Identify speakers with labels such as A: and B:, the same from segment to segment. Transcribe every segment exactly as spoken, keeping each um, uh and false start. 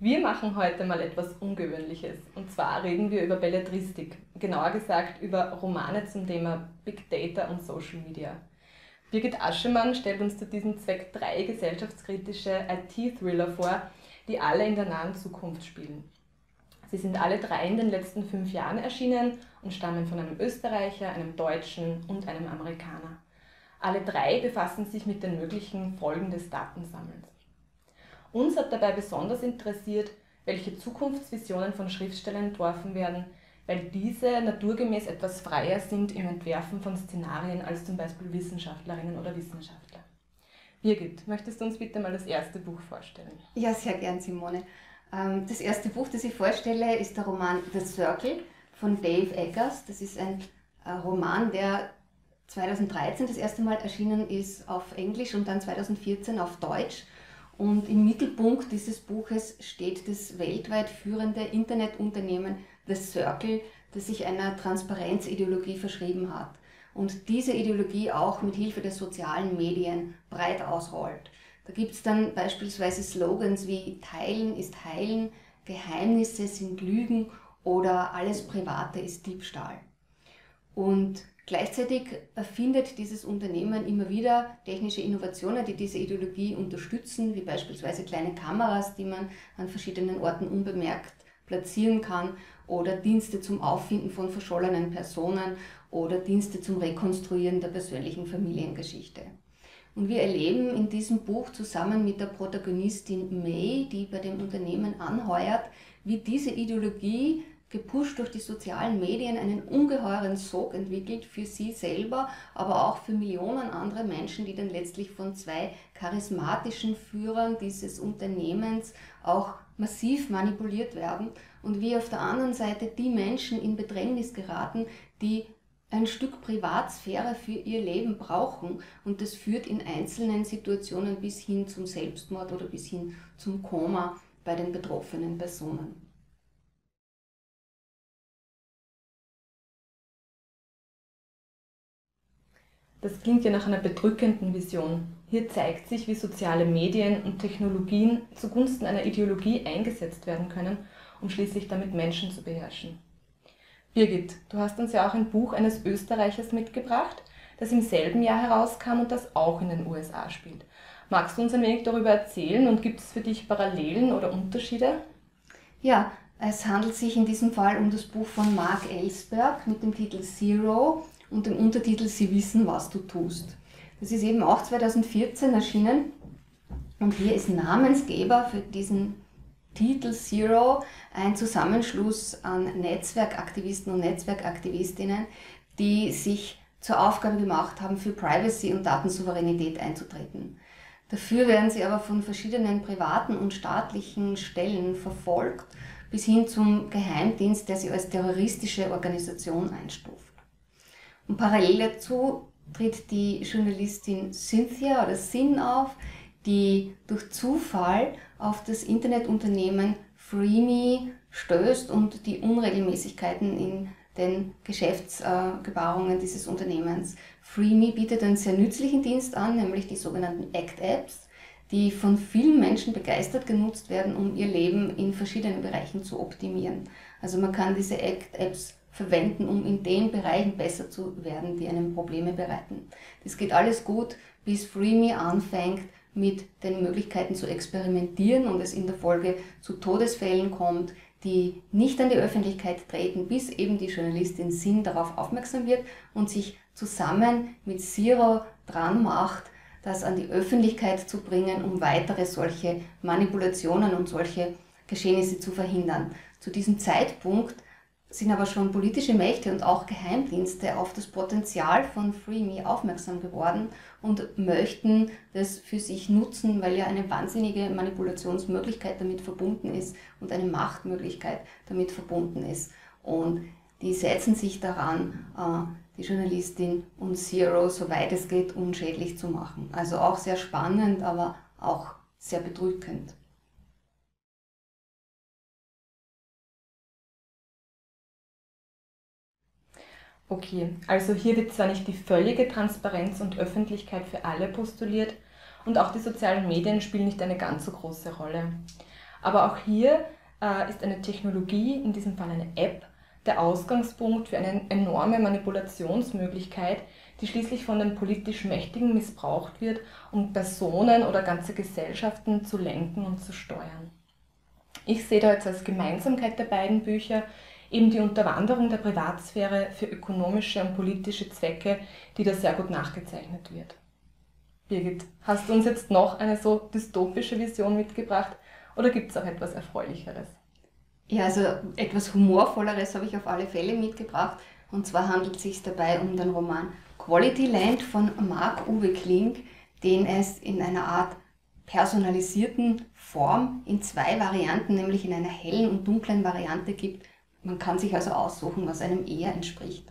A: Wir machen heute mal etwas Ungewöhnliches. Und zwar reden wir über Belletristik, genauer gesagt über Romane zum Thema Big Data und Social Media. Birgit Aschemann stellt uns zu diesem Zweck drei gesellschaftskritische I T-Thriller vor, die alle in der nahen Zukunft spielen. Sie sind alle drei in den letzten fünf Jahren erschienen und stammen von einem Österreicher, einem Deutschen und einem Amerikaner. Alle drei befassen sich mit den möglichen Folgen des Datensammelns. Uns hat dabei besonders interessiert, welche Zukunftsvisionen von Schriftstellern entworfen werden, weil diese naturgemäß etwas freier sind im Entwerfen von Szenarien als zum Beispiel Wissenschaftlerinnen oder Wissenschaftler. Birgit, möchtest du uns bitte mal das erste Buch vorstellen?
B: Ja, sehr gern, Simone. Das erste Buch, das ich vorstelle, ist der Roman The Circle von Dave Eggers. Das ist ein Roman, der zweitausenddreizehn das erste Mal erschienen ist auf Englisch und dann zweitausendvierzehn auf Deutsch. Und im Mittelpunkt dieses Buches steht das weltweit führende Internetunternehmen The Circle, das sich einer Transparenzideologie verschrieben hat und diese Ideologie auch mit Hilfe der sozialen Medien breit ausrollt. Da gibt es dann beispielsweise Slogans wie Teilen ist Heilen, Geheimnisse sind Lügen oder alles Private ist Diebstahl. Und gleichzeitig erfindet dieses Unternehmen immer wieder technische Innovationen, die diese Ideologie unterstützen, wie beispielsweise kleine Kameras, die man an verschiedenen Orten unbemerkt platzieren kann, oder Dienste zum Auffinden von verschollenen Personen oder Dienste zum Rekonstruieren der persönlichen Familiengeschichte. Und wir erleben in diesem Buch zusammen mit der Protagonistin May, die bei dem Unternehmen anheuert, wie diese Ideologie gepusht durch die sozialen Medien einen ungeheuren Sog entwickelt für sie selber, aber auch für Millionen andere Menschen, die dann letztlich von zwei charismatischen Führern dieses Unternehmens auch massiv manipuliert werden und wie auf der anderen Seite die Menschen in Bedrängnis geraten, die ein Stück Privatsphäre für ihr Leben brauchen, und das führt in einzelnen Situationen bis hin zum Selbstmord oder bis hin zum Koma bei den betroffenen Personen.
A: Das klingt ja nach einer bedrückenden Vision. Hier zeigt sich, wie soziale Medien und Technologien zugunsten einer Ideologie eingesetzt werden können, um schließlich damit Menschen zu beherrschen. Birgit, du hast uns ja auch ein Buch eines Österreichers mitgebracht, das im selben Jahr herauskam und das auch in den U S A spielt. Magst du uns ein wenig darüber erzählen und gibt es für dich Parallelen oder Unterschiede?
B: Ja, es handelt sich in diesem Fall um das Buch von Mark Ellsberg mit dem Titel Zero und dem Untertitel Sie wissen, was du tust. Das ist eben auch zweitausendvierzehn erschienen und hier ist Namensgeber für diesen Titel Zero ein Zusammenschluss an Netzwerkaktivisten und Netzwerkaktivistinnen, die sich zur Aufgabe gemacht haben, für Privacy und Datensouveränität einzutreten. Dafür werden sie aber von verschiedenen privaten und staatlichen Stellen verfolgt, bis hin zum Geheimdienst, der sie als terroristische Organisation einstuft. Und parallel dazu tritt die Journalistin Cynthia oder Sin auf, die durch Zufall auf das Internetunternehmen Freeme stößt und die Unregelmäßigkeiten in den Geschäftsgebaren dieses Unternehmens. Freeme bietet einen sehr nützlichen Dienst an, nämlich die sogenannten Act-Apps, die von vielen Menschen begeistert genutzt werden, um ihr Leben in verschiedenen Bereichen zu optimieren. Also man kann diese Act-Apps verwenden, um in den Bereichen besser zu werden, die einem Probleme bereiten. Das geht alles gut, bis Freeme anfängt, mit den Möglichkeiten zu experimentieren und es in der Folge zu Todesfällen kommt, die nicht an die Öffentlichkeit treten, bis eben die Journalistin Sin darauf aufmerksam wird und sich zusammen mit Zero dran macht, das an die Öffentlichkeit zu bringen, um weitere solche Manipulationen und solche Geschehnisse zu verhindern. Zu diesem Zeitpunkt sind aber schon politische Mächte und auch Geheimdienste auf das Potenzial von Freeme aufmerksam geworden und möchten das für sich nutzen, weil ja eine wahnsinnige Manipulationsmöglichkeit damit verbunden ist und eine Machtmöglichkeit damit verbunden ist. Und die setzen sich daran, die Journalistin und Zero, soweit es geht, unschädlich zu machen. Also auch sehr spannend, aber auch sehr bedrückend.
A: Okay, also hier wird zwar nicht die völlige Transparenz und Öffentlichkeit für alle postuliert und auch die sozialen Medien spielen nicht eine ganz so große Rolle. Aber auch hier äh, ist eine Technologie, in diesem Fall eine App, der Ausgangspunkt für eine enorme Manipulationsmöglichkeit, die schließlich von den politisch Mächtigen missbraucht wird, um Personen oder ganze Gesellschaften zu lenken und zu steuern. Ich sehe da jetzt als Gemeinsamkeit der beiden Bücher eben die Unterwanderung der Privatsphäre für ökonomische und politische Zwecke, die da sehr gut nachgezeichnet wird. Birgit, hast du uns jetzt noch eine so dystopische Vision mitgebracht oder gibt es auch etwas Erfreulicheres?
B: Ja, also etwas Humorvolleres habe ich auf alle Fälle mitgebracht. Und zwar handelt es sich dabei um den Roman Quality Land von Marc-Uwe Kling, den es in einer Art personalisierten Form in zwei Varianten, nämlich in einer hellen und dunklen Variante gibt. Man kann sich also aussuchen, was einem eher entspricht.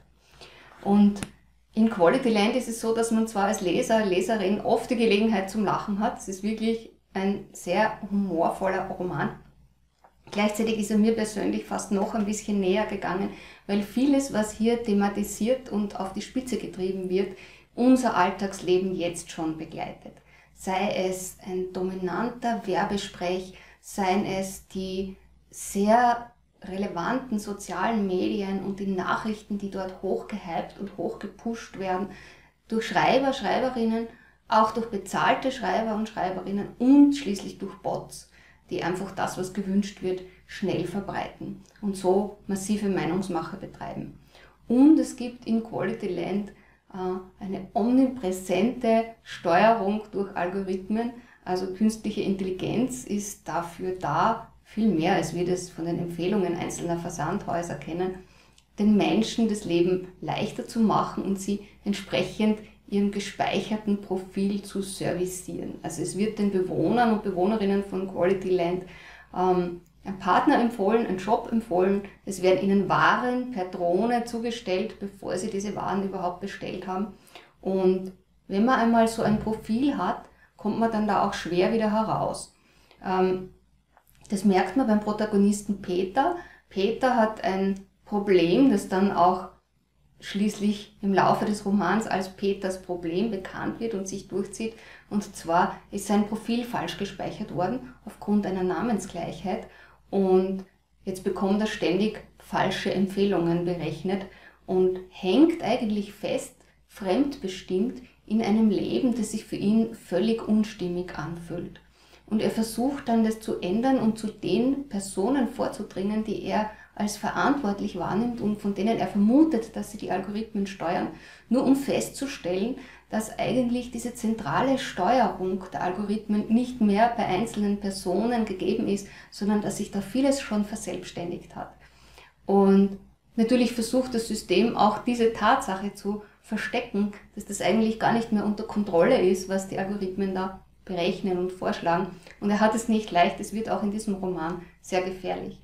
B: Und in Quality Land ist es so, dass man zwar als Leser, Leserin oft die Gelegenheit zum Lachen hat. Es ist wirklich ein sehr humorvoller Roman. Gleichzeitig ist er mir persönlich fast noch ein bisschen näher gegangen, weil vieles, was hier thematisiert und auf die Spitze getrieben wird, unser Alltagsleben jetzt schon begleitet. Sei es ein dominanter Werbesprech, seien es die sehr relevanten sozialen Medien und die Nachrichten, die dort hochgehypt und hochgepusht werden, durch Schreiber, Schreiberinnen, auch durch bezahlte Schreiber und Schreiberinnen und schließlich durch Bots, die einfach das, was gewünscht wird, schnell verbreiten und so massive Meinungsmache betreiben. Und es gibt in Quality Land äh, eine omnipräsente Steuerung durch Algorithmen, also künstliche Intelligenz ist dafür da, viel mehr als wir das von den Empfehlungen einzelner Versandhäuser kennen, den Menschen das Leben leichter zu machen und sie entsprechend ihrem gespeicherten Profil zu servicieren. Also es wird den Bewohnern und Bewohnerinnen von Quality Land ähm, ein Partner empfohlen, ein Job empfohlen, es werden ihnen Waren per Drohne zugestellt, bevor sie diese Waren überhaupt bestellt haben. Und wenn man einmal so ein Profil hat, kommt man dann da auch schwer wieder heraus. Ähm, das merkt man beim Protagonisten Peter. Peter hat ein Problem, das dann auch schließlich im Laufe des Romans als Peters Problem bekannt wird und sich durchzieht. Und zwar ist sein Profil falsch gespeichert worden aufgrund einer Namensgleichheit und jetzt bekommt er ständig falsche Empfehlungen berechnet und hängt eigentlich fest, fremdbestimmt in einem Leben, das sich für ihn völlig unstimmig anfühlt. Und er versucht dann, das zu ändern und zu den Personen vorzudringen, die er als verantwortlich wahrnimmt und von denen er vermutet, dass sie die Algorithmen steuern, nur um festzustellen, dass eigentlich diese zentrale Steuerung der Algorithmen nicht mehr bei einzelnen Personen gegeben ist, sondern dass sich da vieles schon verselbstständigt hat. Und natürlich versucht das System auch diese Tatsache zu verstecken, dass das eigentlich gar nicht mehr unter Kontrolle ist, was die Algorithmen da berechnen und vorschlagen. Und er hat es nicht leicht, es wird auch in diesem Roman sehr gefährlich.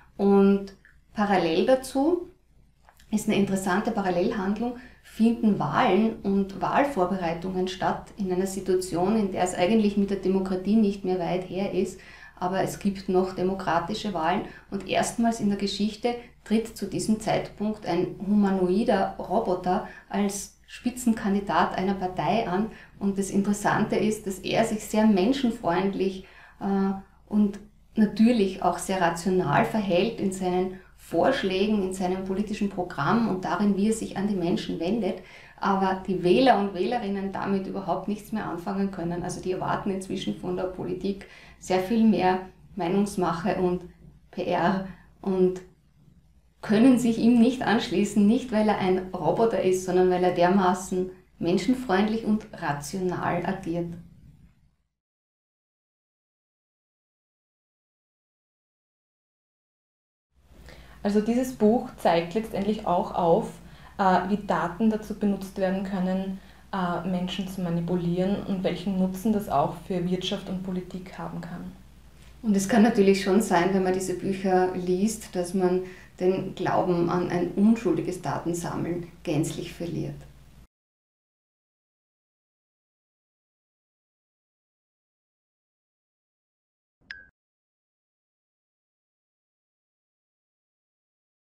B: Und parallel dazu ist eine interessante Parallelhandlung, finden Wahlen und Wahlvorbereitungen statt in einer Situation, in der es eigentlich mit der Demokratie nicht mehr weit her ist, aber es gibt noch demokratische Wahlen und erstmals in der Geschichte tritt zu diesem Zeitpunkt ein humanoider Roboter als Spitzenkandidat einer Partei an und das Interessante ist, dass er sich sehr menschenfreundlich äh, und natürlich auch sehr rational verhält in seinen Vorschlägen, in seinem politischen Programm und darin, wie er sich an die Menschen wendet, aber die Wähler und Wählerinnen damit überhaupt nichts mehr anfangen können. Also die erwarten inzwischen von der Politik sehr viel mehr Meinungsmache und P R und können sich ihm nicht anschließen, nicht weil er ein Roboter ist, sondern weil er dermaßen menschenfreundlich und rational agiert.
A: Also dieses Buch zeigt letztendlich auch auf, wie Daten dazu benutzt werden können, Menschen zu manipulieren und welchen Nutzen das auch für Wirtschaft und Politik haben kann.
B: Und es kann natürlich schon sein, wenn man diese Bücher liest, dass man den Glauben an ein unschuldiges Datensammeln gänzlich verliert.